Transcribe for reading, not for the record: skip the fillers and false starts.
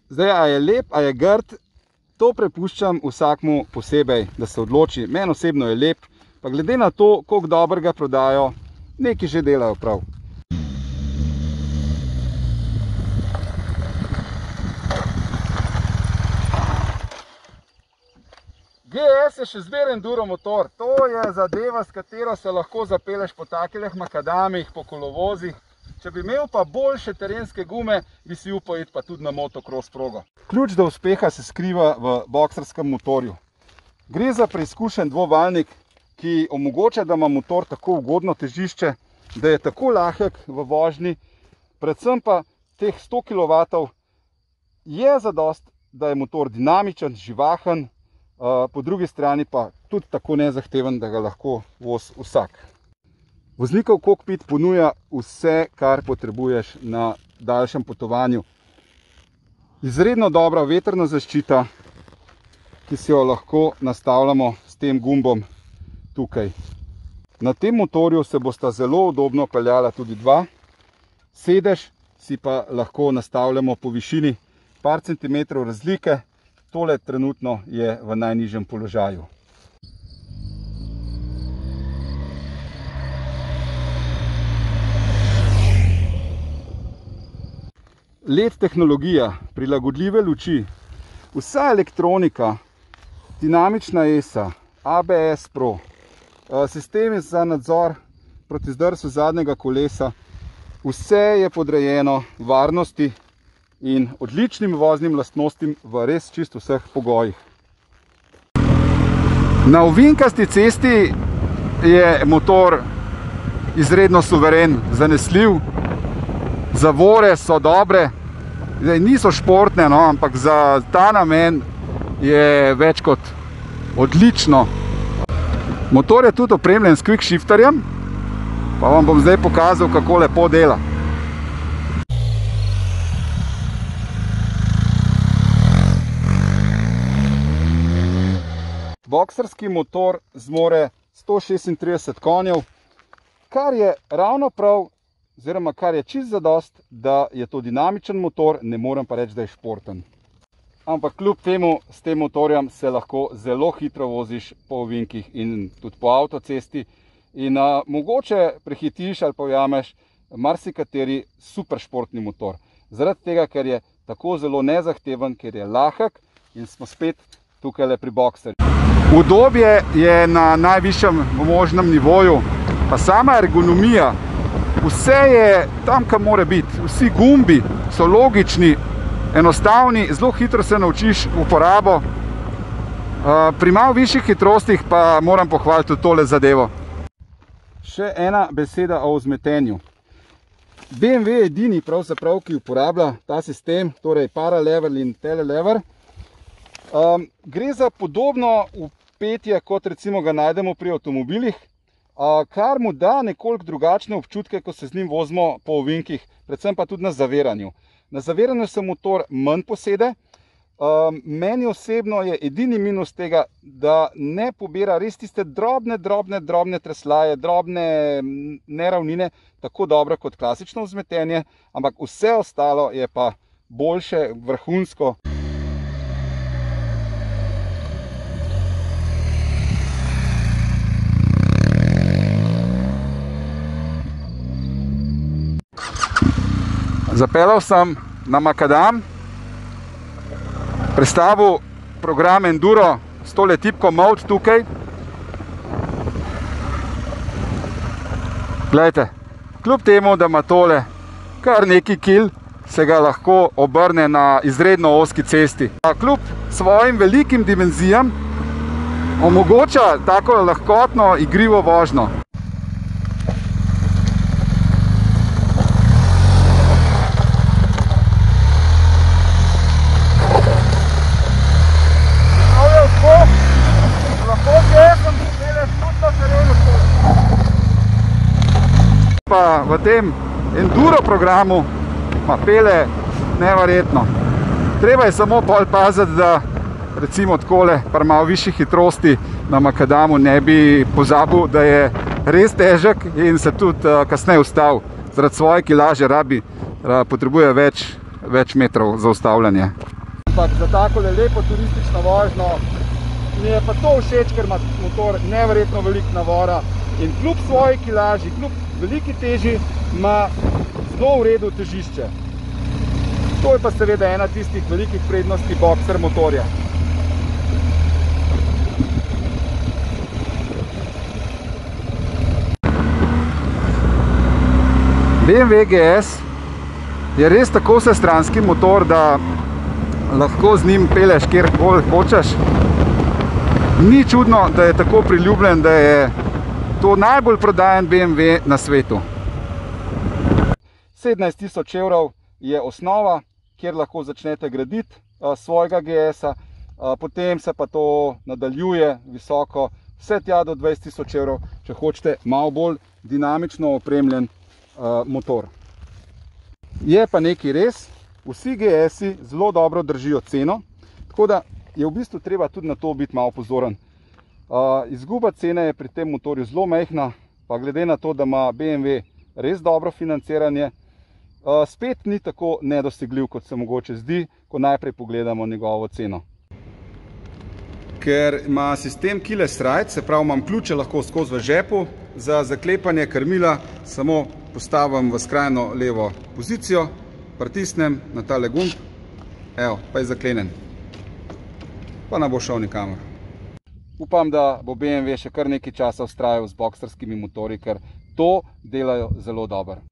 Zdaj, a je lep, a je grd, to prepuščam vsakmu posebej, da se odloči. Meni osebno je lep, pa glede na to, koliko dobrega prodajo, neki že delajo prav. GS je še zmeraj enduro motor. To je zadeva, s katero se lahko zapeleš po takih makadamih, po kolovozih. Če bi imel pa boljše terenske gume, bi si upal iti pa tudi na motocross progo. Ključ do uspeha se skriva v bokserskem motorju. Gre za preizkušen dvovaljnik, ki omogoča, da ima motor tako ugodno težišče, da je tako lahek v vožnji, predvsem pa teh 100 kW je zadost, da je motor dinamičen, živahen, po drugi strani pa tudi tako nezahteven, da ga lahko vozi vsak. Voznikov kokpit ponuja vse, kar potrebuješ na daljšem potovanju. Izredno dobra vetrna zaščita, ki si jo lahko nastavljamo s tem gumbom tukaj. Na tem motorju se bosta zelo udobno peljala tudi dva. Sedež si pa lahko nastavljamo po višini par centimetrov razlike. Tole trenutno je v najnižjem položaju. LED tehnologija, prilagodljive luči, vsa elektronika, dinamična ESA, ABS Pro, sistemi za nadzor proti zdrsu zadnjega kolesa, vse je podrejeno varnosti in odličnim voznim lastnostim v res čisto vseh pogojih. Na ovinkasti cesti je motor izredno suveren, zanesljiv, zavore so dobre, niso športne, no, ampak za ta namen je več kot odlično. Motor je tudi opremljen s quick shifterjem, pa vam bom zdaj pokazal, kako lepo dela. Bokserski motor zmore 136 konjev, kar je ravno prav, oziroma kar je čisto zadost, da je to dinamičen motor, ne morem pa reči, da je športen. Ampak kljub temu, s tem motorjem se lahko zelo hitro voziš po ovinkih in tudi po avtocesti in mogoče prehitiš ali pa ujameš marsikateri super športni motor. Zaradi tega, ker je tako zelo nezahteven, ker je lahek in smo spet tukaj le pri bokserju. Udobje je na najvišjem možnem nivoju, pa sama ergonomija, vse je tam, kam mora biti. Vsi gumbi so logični, enostavni, zelo hitro se naučiš uporabo. Pri malo višjih hitrostih pa moram pohvaliti tole zadevo. Še ena beseda o vzmetenju. BMW je edini pravzaprav, ki uporablja ta sistem, torej paralever in telelever. Gre za podobno upetje, kot recimo ga najdemo pri avtomobilih, kar mu da nekoliko drugačne občutke, ko se z njim vozimo po ovinkih, predvsem pa tudi na zaviranju. Na zaviranju se motor manj posede. Meni osebno je edini minus tega, da ne pobira res tiste drobne treslaje, drobne neravnine, tako dobro kot klasično vzmetenje, ampak vse ostalo je pa boljše, vrhunsko. Zapeljal sem na makadam, prestavil program Enduro s tole tipko Mode tukaj. Glejte, kljub temu, da ima tole kar neki kil, se ga lahko obrne na izredno ozki cesti. Kljub svojim velikim dimenzijam omogoča tako lahkotno, igrivo vožnjo. Pa v tem enduro programu pele neverjetno. Treba je samo pol paziti, da recimo takole pri malo višjih hitrosti na makadamu ne bi pozabil, da je res težek in se tudi kasneje ustavil. Zaradi svoje kilaže potrebuje več metrov za ustavljanje. Ampak za tako lepo turistično vožnjo mi je pa to všeč, ker ima motor neverjetno veliko navora in kljub svoji kilaži, kljub veliki teži, ima zelo v redu težišče. To je pa seveda ena tistih velikih prednosti boxer motorja. BMW GS je res tako vsestranski motor, da lahko z njim peleš kjerkoli hočeš. Ni čudno, da je tako priljubljen, da je to najbolj prodajen BMW na svetu. 17.000 evrov je osnova, kjer lahko začnete graditi svojega GS-a, potem se pa to nadaljuje visoko, vse tja do 20.000 evrov, če hočete malo bolj dinamično opremljen motor. Je pa nekaj res, vsi GS-i zelo dobro držijo ceno, tako da je v bistvu treba tudi na to biti malo pozoren. Izguba cene je pri tem motorju zelo majhna, pa glede na to, da ima BMW res dobro financiranje, spet ni tako nedosegljiv, kot se mogoče zdi, ko najprej pogledamo njegovo ceno. Ker ima sistem keyless ride, se pravi, imam ključe lahko skozi v žepu, za zaklepanje krmila samo postavim v skrajno levo pozicijo, pritisnem na tale gumb, evo, pa je zaklenjen. Pa ne bo šel nikamor. Upam, da bo BMW še kar nekaj časa vztrajal z boxerskimi motorji, ker to delajo zelo dobro.